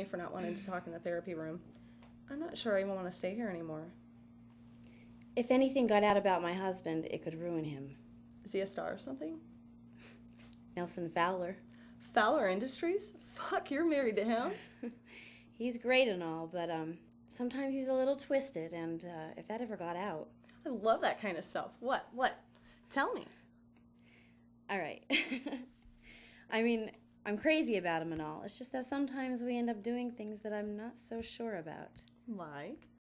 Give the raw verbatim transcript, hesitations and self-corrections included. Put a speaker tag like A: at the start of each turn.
A: for not wanting to talk in the therapy room. I'm not sure I even want to stay here anymore.
B: If anything got out about my husband, it could ruin him.
A: Is he a star or something?
B: Nelson Fowler.
A: Fowler Industries? Fuck, you're married to him?
B: He's great and all, but um, sometimes he's a little twisted, and uh, if that ever got out...
A: I love that kind of stuff. What? What? Tell me.
B: All right. I mean, I'm crazy about him and all. It's just that sometimes we end up doing things that I'm not so sure about.
A: Like?